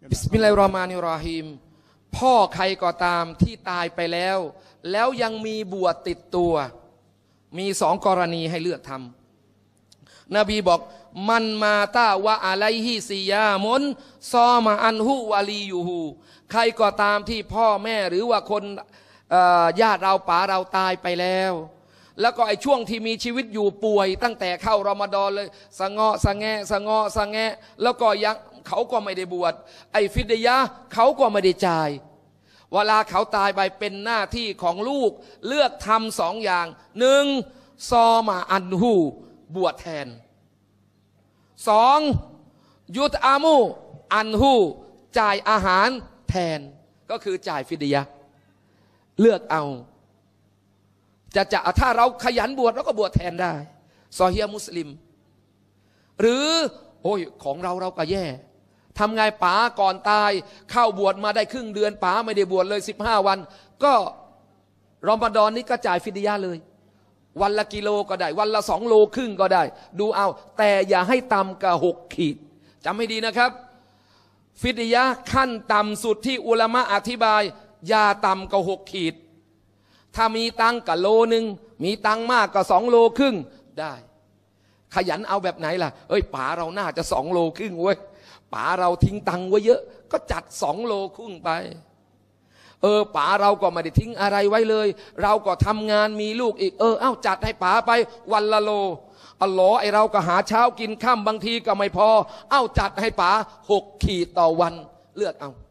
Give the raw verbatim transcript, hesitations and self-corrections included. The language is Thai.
บิสมิลลาฮิรเราะห์มานิรเราะฮีมพ่อใครก็ตามที่ตายไปแล้วแล้วยังมีบวชติดตัวมีสองกรณีให้เลือกทำนบีบอกมันมาตาวะอะไลฮิซิยามุนซอมาอันฮุวาลียูฮูใครก็ตามที่พ่อแม่หรือว่าคนญาติเราป๋าเราตายไปแล้วแล้วก็ไอ้ช่วงที่มีชีวิตอยู่ป่วยตั้งแต่เข้ารอมฎอนเลยสะเงาะสะแงะสะเงาะสะแงะแล้วก็ยังเขาก็ไม่ได้บวชไอ้ฟิดยะเขาก็ไม่ได้จ่ายเวลาเขาตายไปเป็นหน้าที่ของลูกเลือกทำสองอย่างหนึ่งซอมาอันฮูบวชแทนสองยุตอามูอันฮูจ่ายอาหารแทนก็คือจ่ายฟิดยะเลือกเอาจะจะถ้าเราขยันบวชเราก็บวชแทนได้ซอฮีฮ์มุสลิมหรือโอ้ยของเราเราก็แย่ทำไงป๋าก่อนตายเข้าบวชมาได้ครึ่งเดือนป๋าไม่ได้บวชเลยสิบห้าวันก็รอมฎอนนี้ก็จ่ายฟิดยะเลยวันละกิโลก็ได้วันละสองโลครึ่งก็ได้ดูเอาแต่อย่าให้ต่ำกว่าหกขีดจำให้ดีนะครับฟิดยะขั้นต่ำสุดที่อุลามะอธิบายอย่าต่ำกว่าหกขีดถ้ามีตังกับโลนึงมีตังมากกว่าสองโลครึ่งได้ขยันเอาแบบไหนล่ะเอ้ยป๋าเราน่าจะสองโลครึ่งเว้ยป๋าเราทิ้งตังไว้เยอะก็จัดสองโลครึ่งไปเออป๋าเราก็ไม่ได้ทิ้งอะไรไว้เลยเราก็ทำงานมีลูกอีกเออเอ้าจัดให้ป๋าไปวันละโลอัลลอฮ์ไอเราก็หาเช้ากินค่ำบางทีก็ไม่พอเอ้าจัดให้ป๋าหกขีดต่อวันเลือกเอา